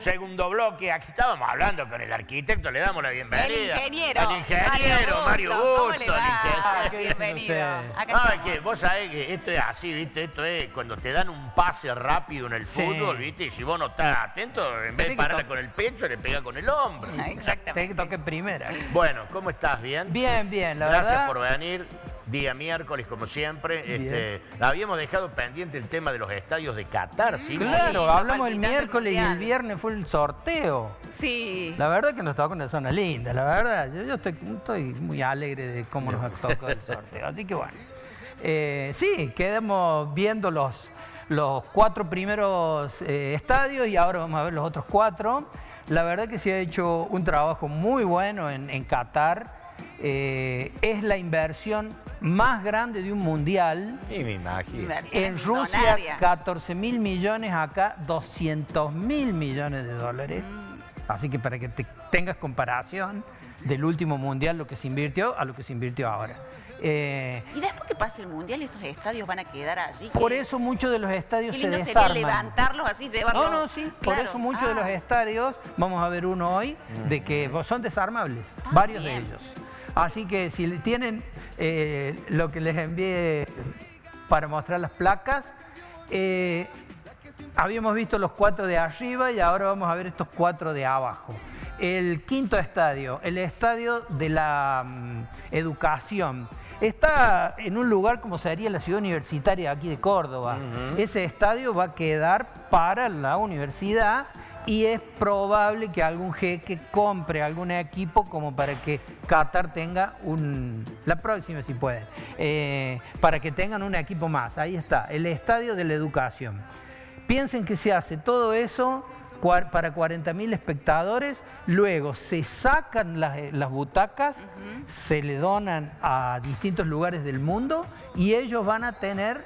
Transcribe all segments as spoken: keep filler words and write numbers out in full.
Segundo bloque, aquí estábamos hablando con el arquitecto, le damos la bienvenida. El ingeniero. El ingeniero, Mario Busto. ¿Cómo le va? El Bienvenido. Acá Ah, estamos. que vos sabés que esto es así, ¿viste? Esto es cuando te dan un pase rápido en el Sí. fútbol, ¿viste? Y si vos no estás atento, en vez de pararle con el pecho, le pega con el hombro. Ah, exactamente. Te toque primera. Bueno, ¿cómo estás? ¿Bien? Bien, bien, la Gracias verdad. por venir. Día miércoles, como siempre. Bien. Este, habíamos dejado pendiente el tema de los estadios de Qatar, ¿sí? Claro, lindo, hablamos el palpitante miércoles y mundial. el viernes fue el sorteo. Sí. La verdad que nos tocó una zona linda, la verdad. Yo, yo estoy, estoy muy alegre de cómo nos tocó el sorteo. Así que bueno. Eh, sí, quedamos viendo los, los cuatro primeros eh, estadios y ahora vamos a ver los otros cuatro. La verdad que se ha hecho un trabajo muy bueno en, en Qatar. Eh, es la inversión más grande de un mundial. Sí, me imagino. Inversión En Rusia, millonaria. catorce mil millones, acá doscientos mil millones de dólares. Mm. Así que para que te tengas comparación del último mundial, lo que se invirtió a lo que se invirtió ahora. Eh, Y después que pase el mundial, esos estadios van a quedar allí. por ¿Qué- eso muchos de los estadios Qué se lindo sería desarman. levantarlos así, llevarlos. No, no, sí. Por Claro. eso muchos de los Ah. estadios, vamos a ver uno hoy, de que son desarmables, Ah, varios bien. de ellos. Así que si tienen eh, lo que les envié para mostrar las placas, eh, habíamos visto los cuatro de arriba y ahora vamos a ver estos cuatro de abajo. El quinto estadio, el estadio de la mm, educación. Está en un lugar como sería la ciudad universitaria aquí de Córdoba. Ujú. Ese estadio va a quedar para la universidad y es probable que algún jeque compre algún equipo como para que Qatar tenga un... La próxima si pueden. eh, para que tengan un equipo más. Ahí está, el estadio de la educación. Piensen que se hace todo eso cua- para cuarenta mil espectadores, luego se sacan las, las butacas, se le donan a distintos lugares del mundo y ellos van a tener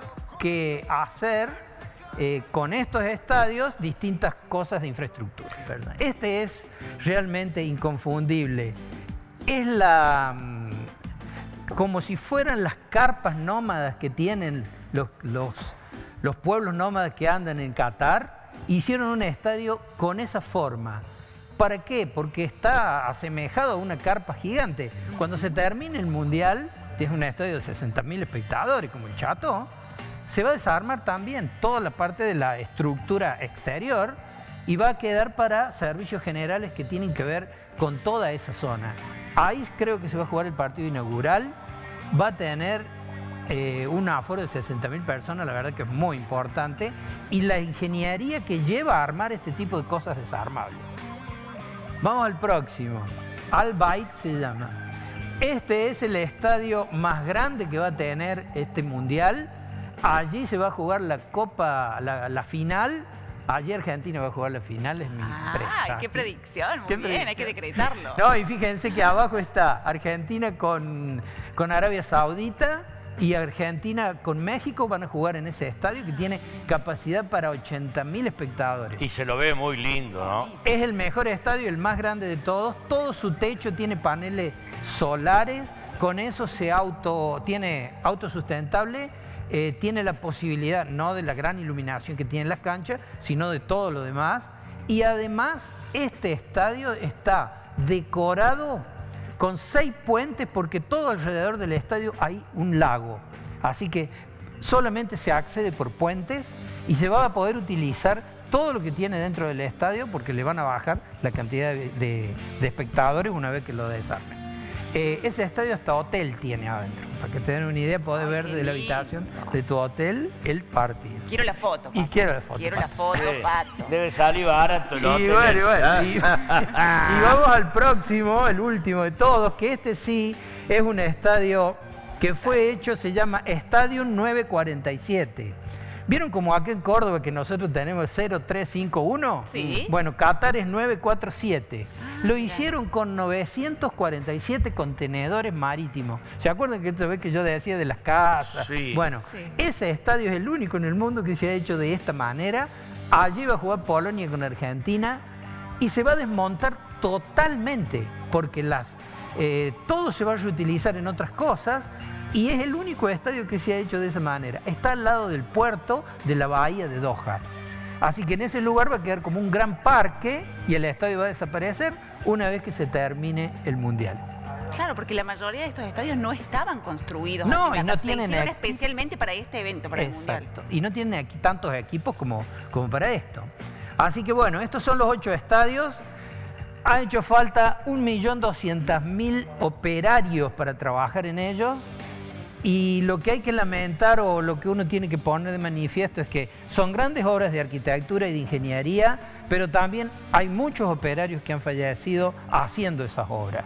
que hacer eh, con estos estadios distintas cosas de infraestructura. ¿Verdad? Este es realmente inconfundible. Es la... mm, como si fueran las carpas nómadas que tienen los, los, los pueblos nómadas que andan en Qatar, hicieron un estadio con esa forma. ¿Para qué? Porque está asemejado a una carpa gigante. Cuando se termine el Mundial, tienes un estadio de sesenta mil espectadores, como el Chateau, se va a desarmar también toda la parte de la estructura exterior y va a quedar para servicios generales que tienen que ver con toda esa zona. Ahí creo que se va a jugar el partido inaugural, va a tener eh, un aforo de sesenta mil personas, la verdad que es muy importante, y la ingeniería que lleva a armar este tipo de cosas desarmables. Vamos al próximo, Al Bayt se llama. Este es el estadio más grande que va a tener este mundial. Allí se va a jugar la Copa, la, la final. Allí Argentina va a jugar la final, es mi Ah, presagio. qué predicción. Muy ¿Qué bien, hay que predicción? decretarlo. No, y fíjense que abajo está Argentina con, con Arabia Saudita y Argentina con México van a jugar en ese estadio que tiene capacidad para ochenta mil espectadores. Y se lo ve muy lindo, ¿no? Es el mejor estadio, el más grande de todos. Todo su techo tiene paneles solares. Con eso se auto, tiene autosustentable. Eh, tiene la posibilidad, no de la gran iluminación que tienen las canchas, sino de todo lo demás. Y además, este estadio está decorado con seis puentes porque todo alrededor del estadio hay un lago. Así que solamente se accede por puentes y se va a poder utilizar todo lo que tiene dentro del estadio porque le van a bajar la cantidad de, de- de espectadores una vez que lo desarmen. Eh, ese estadio hasta hotel tiene adentro. Para que te den una idea, podés Ay, ver qué de la lindo. habitación de tu hotel el partido. Quiero la foto, Y Pato. quiero la foto, Quiero la Pato. foto, Sí. Pato. Debe salir barato el Y hotel bueno, y ese, bueno, ¿ah? y, y vamos al próximo, el último de todos, que este sí es un estadio que fue hecho, se llama Estadio nueve cuarenta y siete. ¿Vieron como acá en Córdoba que nosotros tenemos cero tres cinco uno? Sí. Bueno, Qatar es nueve cuatro siete. Lo bien. hicieron con novecientos cuarenta y siete contenedores marítimos. ¿Se acuerdan que otra vez que yo decía de las casas? Sí. Bueno, Sí. ese estadio es el único en el mundo que se ha hecho de esta manera. Allí va a jugar Polonia con Argentina y se va a desmontar totalmente porque las, eh, todo se va a reutilizar en otras cosas y es el único estadio que se ha hecho de esa manera. Está al lado del puerto de la bahía de Doha. Así que en ese lugar va a quedar como un gran parque y el estadio va a desaparecer una vez que se termine el Mundial. Claro, porque la mayoría de estos estadios no estaban construidos. No, así, y no se tienen hicieron equi- especialmente para este evento, para el Mundial. Exacto. Y no tienen aquí tantos equipos como, como para esto. Así que bueno, estos son los ocho estadios. Ha hecho falta un millón doscientos mil operarios para trabajar en ellos. Y lo que hay que lamentar o lo que uno tiene que poner de manifiesto es que son grandes obras de arquitectura y de ingeniería, pero también hay muchos operarios que han fallecido haciendo esas obras.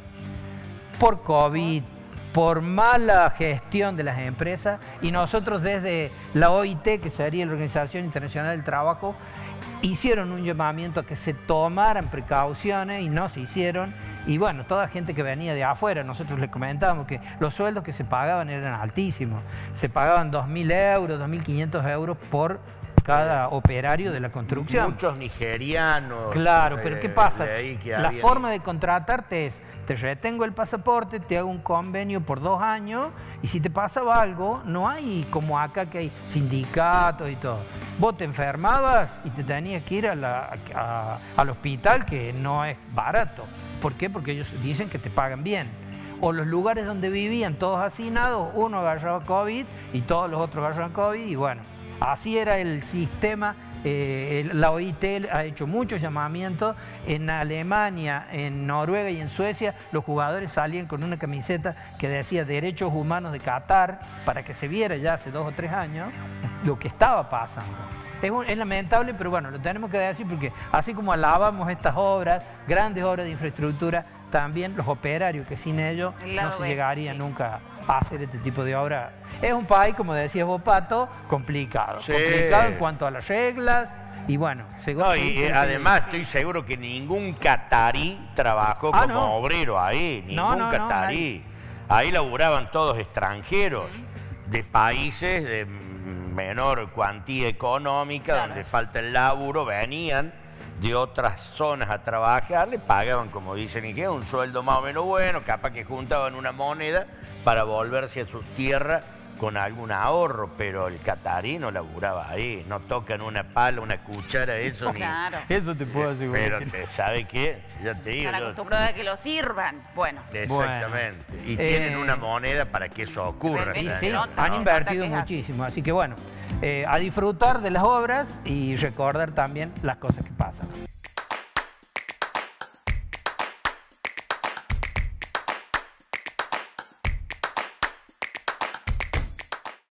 Por COVID, por mala gestión de las empresas, y nosotros desde la O I T, que sería la Organización Internacional del Trabajo, hicieron un llamamiento a que se tomaran precauciones y no se hicieron. Y bueno, toda gente que venía de afuera, nosotros les comentábamos que los sueldos que se pagaban eran altísimos. Se pagaban dos mil euros, dos mil quinientos euros por cada operario de la construcción. Muchos nigerianos. Claro, pero eh, ¿qué pasa? de ahí que La habían- forma de contratarte es, te retengo el pasaporte, te hago un convenio por dos años y si te pasaba algo, no hay como acá que hay sindicatos y todo. Vos te enfermabas y te tenías que ir a la- a- al hospital, que no es barato. ¿Por qué? Porque ellos dicen que te pagan bien. O los lugares donde vivían todos hacinados, uno agarraba COVID y todos los otros agarraban COVID y bueno, así era el sistema. Eh, la O I T ha hecho muchos llamamientos. En Alemania, en Noruega y en Suecia, los jugadores salían con una camiseta que decía Derechos Humanos de Qatar, para que se viera ya hace dos o tres años lo que estaba pasando. Es, un- es lamentable, pero bueno, lo tenemos que decir porque así como alabamos estas obras, grandes obras de infraestructura, también los operarios, que sin ellos El no lado se B, llegaría sí. nunca a hacer este tipo de obra. Es un país, como decías vos, Pato, complicado. Sí. Complicado en cuanto a las reglas y bueno, según... No, y eh, además estoy seguro que ningún catarí trabajó Ah, como no. obrero ahí, ningún No, no, no, catarí. Ahí laburaban todos extranjeros, de países de menor cuantía económica, Claro. donde falta el laburo, venían de otras zonas a trabajar, le pagaban, como dicen, y que un sueldo más o menos bueno, capaz que juntaban una moneda para volverse a su tierra con algún ahorro, pero el catarí no laburaba ahí, no tocan una pala, una cuchara, eso ni... Claro. Eso te puedo asegurar. Pero que- te- ¿sabe qué? Ya te digo. Están yo- acostumbrados a que lo sirvan. Bueno, Exactamente. Y Eh, tienen una moneda para que eso ocurra. Y Y se sí, nota, han se invertido nota que es así. muchísimo. Así que bueno, eh, a disfrutar de las obras y recordar también las cosas que pasan.